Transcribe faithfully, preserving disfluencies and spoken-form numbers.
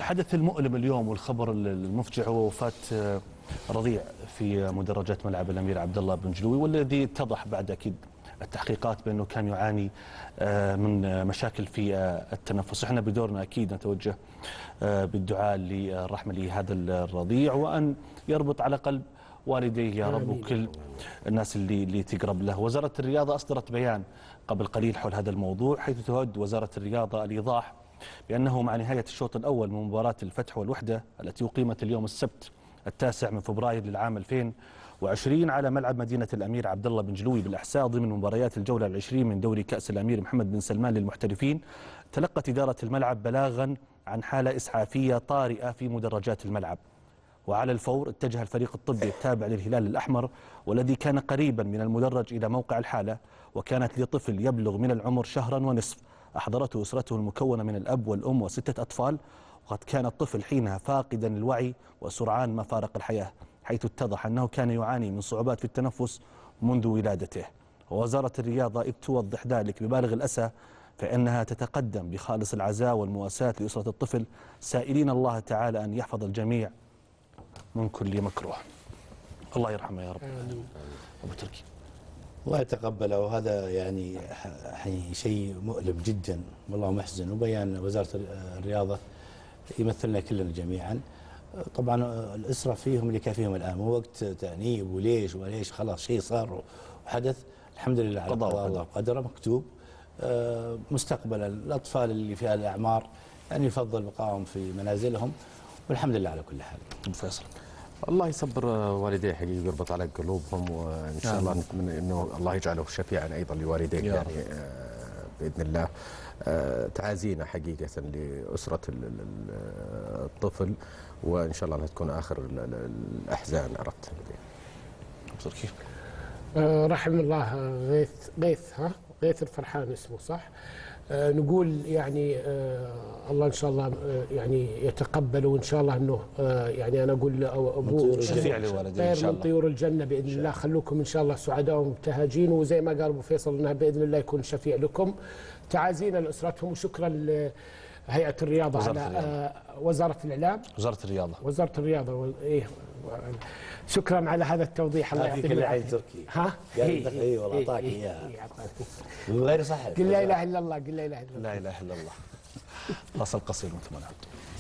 الحدث المؤلم اليوم والخبر المفجع هو وفاة رضيع في مدرجات ملعب الأمير عبد الله بن جلوي، والذي اتضح بعد أكيد التحقيقات بأنه كان يعاني من مشاكل في التنفس. احنا بدورنا أكيد نتوجه بالدعاء للرحمة لهذا الرضيع، وأن يربط على قلب والديه يا رب وكل الناس اللي اللي تقرب له. وزارة الرياضة أصدرت بيان قبل قليل حول هذا الموضوع، حيث تود وزارة الرياضة الإيضاح بأنه مع نهاية الشوط الأول من مباراة الفتح والوحدة التي أقيمت اليوم السبت التاسع من فبراير للعام ألفين وعشرين على ملعب مدينة الأمير عبد الله بن جلوي بالأحساء ضمن مباريات الجولة العشرين من دوري كأس الأمير محمد بن سلمان للمحترفين، تلقت إدارة الملعب بلاغا عن حالة إسعافية طارئة في مدرجات الملعب. وعلى الفور اتجه الفريق الطبي التابع للهلال الأحمر والذي كان قريبا من المدرج إلى موقع الحالة، وكانت لطفل يبلغ من العمر شهرا ونصف أحضرته أسرته المكونة من الأب والأم وستة أطفال، وقد كان الطفل حينها فاقدا الوعي وسرعان ما فارق الحياة، حيث اتضح أنه كان يعاني من صعوبات في التنفس منذ ولادته. ووزارة الرياضة إذ توضح ذلك ببالغ الأسى فإنها تتقدم بخالص العزاء والمواساة لأسرة الطفل، سائلين الله تعالى أن يحفظ الجميع من كل مكروه. الله يرحمه يا رب. أبو تركي الله يتقبله. وهذا يعني شيء مؤلم جدا والله محزن، وبيان وزارة الرياضة يمثلنا كلنا جميعا. طبعا الأسرة فيهم اللي كافيهم الآن، مو وقت تأنيب وليش وليش، خلاص شيء صار وحدث، الحمد لله على قضاء الله وقدره مكتوب. مستقبلا الأطفال اللي في الأعمار يعني يفضل بقائهم في منازلهم، والحمد لله على كل حال. فيصل الله يصبر والديه حقيقي ويربط على قلوبهم، وان شاء الله نتمنى انه الله يجعله شفيعا ايضا لوالديك يعني باذن الله. تعازينا حقيقه لاسره الطفل، وان شاء الله انها تكون اخر الاحزان. عرفت كيف؟ رحم الله غيث غيث ها غيث الفرحان اسمه صح. آه نقول يعني آه الله ان شاء الله آه يعني يتقبله، وان شاء الله انه آه يعني انا اقول ابوه شفيع لوالديه ان شاء الله، من طيور الجنه باذن الله. خلوكم ان شاء الله سعداء ومبتهجين، وزي ما قال ابو فيصل انها باذن الله يكون شفيع لكم. تعازينا لاسرتهم، وشكرا لهيئه الرياضه وزارة على الرياضة. آه وزاره الاعلام وزاره الرياضه وزاره الرياضه ايه شكرا على هذا التوضيح. الله يعطيك العافيه. تركي ها اي والله اعطاك اياها غير صح. قل لا اله الا الله، قل لا اله الا الله، لا اله الا الله. فاصل قصير ثم نعود.